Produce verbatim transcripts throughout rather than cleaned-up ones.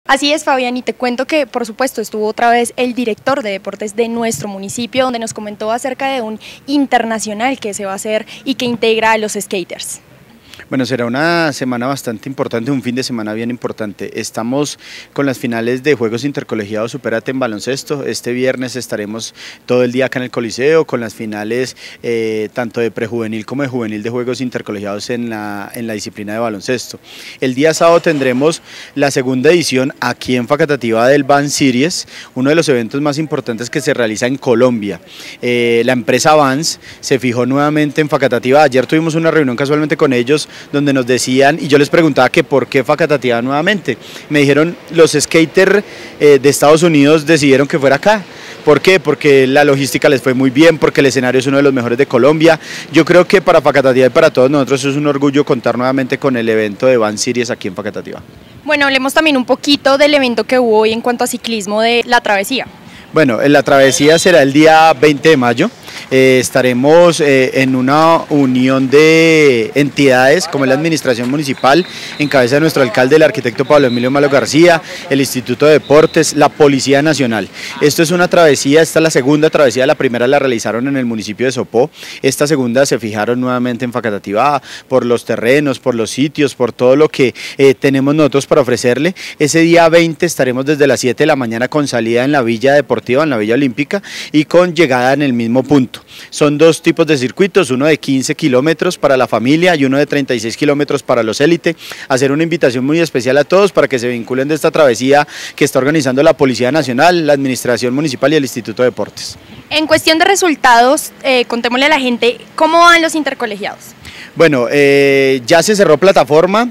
Así es, Fabián, y te cuento que, por supuesto, estuvo otra vez el director de deportes de nuestro municipio, donde nos comentó acerca de un internacional que se va a hacer y que integra a los skaters. Bueno, será una semana bastante importante, un fin de semana bien importante. Estamos con las finales de Juegos Intercolegiados Supérate en baloncesto. Este viernes estaremos todo el día acá en el Coliseo con las finales eh, tanto de prejuvenil como de juvenil de Juegos Intercolegiados en la, en la disciplina de baloncesto. El día sábado tendremos la segunda edición aquí en Facatativá del Vans Series, uno de los eventos más importantes que se realiza en Colombia. Eh, la empresa Vans se fijó nuevamente en Facatativá. Ayer tuvimos una reunión casualmente con ellos donde nos decían, y yo les preguntaba que por qué Facatativá nuevamente. Me dijeron, los skaters eh, de Estados Unidos decidieron que fuera acá. ¿Por qué? Porque la logística les fue muy bien, porque el escenario es uno de los mejores de Colombia. Yo creo que para Facatativá y para todos nosotros es un orgullo contar nuevamente con el evento de Vans Series aquí en Facatativá. Bueno, hablemos también un poquito del evento que hubo hoy en cuanto a ciclismo de la travesía. Bueno, la travesía será el día veinte de mayo. Eh, estaremos eh, en una unión de entidades como la Administración Municipal, en cabeza de nuestro alcalde, el arquitecto Pablo Emilio Malo García, el Instituto de Deportes, la Policía Nacional. Esto es una travesía, esta es la segunda travesía, la primera la realizaron en el municipio de Sopó, esta segunda se fijaron nuevamente en Facatativá, por los terrenos, por los sitios, por todo lo que eh, tenemos nosotros para ofrecerle. Ese día veinte estaremos desde las siete de la mañana con salida en la Villa Deportiva, en la Villa Olímpica, y con llegada en el mismo punto. Son dos tipos de circuitos, uno de quince kilómetros para la familia y uno de treinta y seis kilómetros para los élite. Hacer una invitación muy especial a todos para que se vinculen de esta travesía que está organizando la Policía Nacional, la Administración Municipal y el Instituto de Deportes. En cuestión de resultados, eh, contémosle a la gente cómo van los intercolegiados. Bueno, eh, ya se cerró plataforma,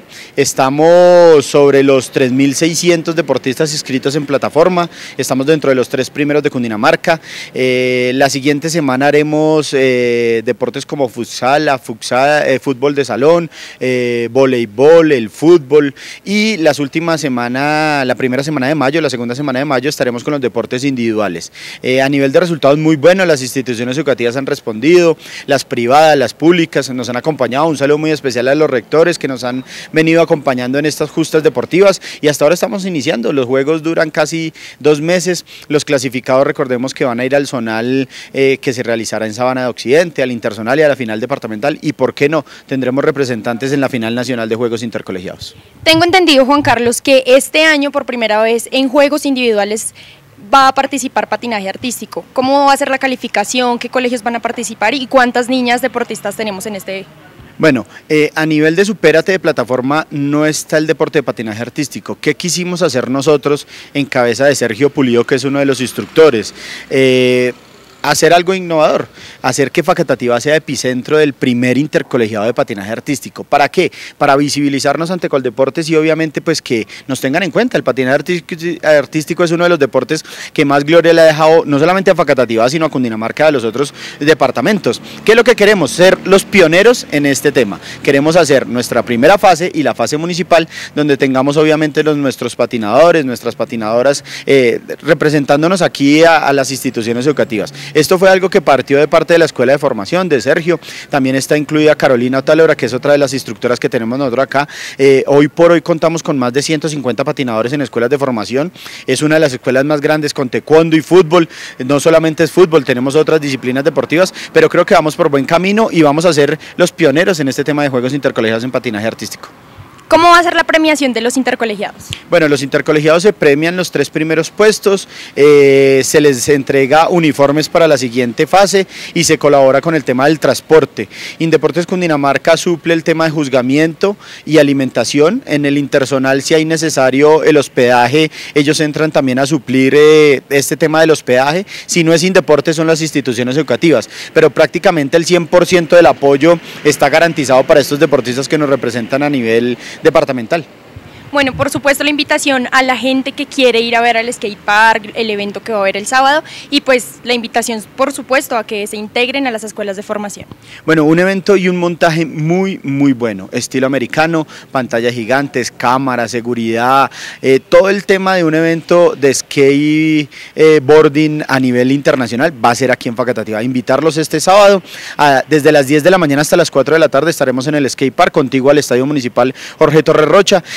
estamos sobre los tres mil seiscientos deportistas inscritos en plataforma, estamos dentro de los tres primeros de Cundinamarca. Eh, la siguiente semana haremos eh, deportes como futsal, futsal eh, fútbol de salón, eh, voleibol, el fútbol, y las últimas semanas, la primera semana de mayo, la segunda semana de mayo estaremos con los deportes individuales. Eh, a nivel de resultados muy buenos, las instituciones educativas han respondido, las privadas, las públicas nos han acompañado. Un saludo muy especial a los rectores que nos han venido acompañando en estas justas deportivas y hasta ahora estamos iniciando. Los juegos duran casi dos meses, los clasificados recordemos que van a ir al zonal eh, que se realizará en Sabana de Occidente, al interzonal y a la final departamental, y por qué no, tendremos representantes en la final nacional de Juegos Intercolegiados. Tengo entendido, Juan Carlos, que este año por primera vez en Juegos Individuales va a participar patinaje artístico. ¿Cómo va a ser la calificación? ¿Qué colegios van a participar? ¿Y cuántas niñas deportistas tenemos en este? Bueno, eh, a nivel de Supérate de plataforma no está el deporte de patinaje artístico. ¿Qué quisimos hacer nosotros en cabeza de Sergio Pulido, que es uno de los instructores? Eh, hacer algo innovador, hacer que Facatativá sea epicentro del primer intercolegiado de patinaje artístico. ¿Para qué? Para visibilizarnos ante Coldeportes y obviamente pues que nos tengan en cuenta. El patinaje artístico es uno de los deportes que más gloria le ha dejado no solamente a Facatativá, sino a Cundinamarca, a los otros departamentos. ¿Qué es lo que queremos? Ser los pioneros en este tema. Queremos hacer nuestra primera fase y la fase municipal, donde tengamos obviamente los, nuestros patinadores, nuestras patinadoras, eh, representándonos aquí a, a las instituciones educativas. Esto fue algo que partió de parte de la Escuela de Formación de Sergio, también está incluida Carolina Otalora, que es otra de las instructoras que tenemos nosotros acá. Eh, hoy por hoy contamos con más de ciento cincuenta patinadores en escuelas de formación, es una de las escuelas más grandes con taekwondo y fútbol, no solamente es fútbol, tenemos otras disciplinas deportivas, pero creo que vamos por buen camino y vamos a ser los pioneros en este tema de Juegos Intercolegiados en patinaje artístico. ¿Cómo va a ser la premiación de los intercolegiados? Bueno, los intercolegiados se premian los tres primeros puestos, eh, se les entrega uniformes para la siguiente fase y se colabora con el tema del transporte. Indeportes Cundinamarca suple el tema de juzgamiento y alimentación. En el interzonal, si hay necesario el hospedaje, ellos entran también a suplir eh, este tema del hospedaje. Si no es Indeportes, son las instituciones educativas, pero prácticamente el cien por ciento del apoyo está garantizado para estos deportistas que nos representan a nivel departamental. Bueno, por supuesto la invitación a la gente que quiere ir a ver al skatepark, el evento que va a haber el sábado, y pues la invitación por supuesto a que se integren a las escuelas de formación. Bueno, un evento y un montaje muy muy bueno, estilo americano, pantallas gigantes, cámaras, seguridad, eh, todo el tema de un evento de skateboarding eh, a nivel internacional va a ser aquí en Facatativá. Invitarlos este sábado, a, desde las diez de la mañana hasta las cuatro de la tarde estaremos en el skatepark, contiguo al Estadio Municipal Jorge Torres Rocha, y esperamos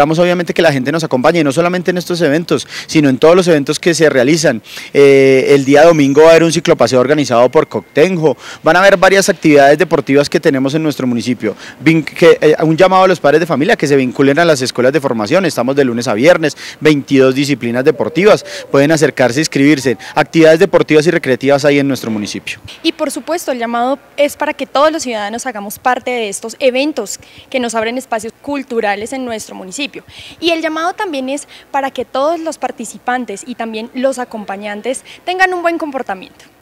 necesitamos obviamente que la gente nos acompañe, no solamente en estos eventos, sino en todos los eventos que se realizan. Eh, el día domingo va a haber un ciclopaseo organizado por Coctenjo, van a haber varias actividades deportivas que tenemos en nuestro municipio. Vin que, eh, un llamado a los padres de familia que se vinculen a las escuelas de formación, estamos de lunes a viernes, veintidós disciplinas deportivas, pueden acercarse e inscribirse. Actividades deportivas y recreativas hay en nuestro municipio. Y por supuesto, el llamado es para que todos los ciudadanos hagamos parte de estos eventos que nos abren espacios culturales en nuestro municipio. Y el llamado también es para que todos los participantes y también los acompañantes tengan un buen comportamiento.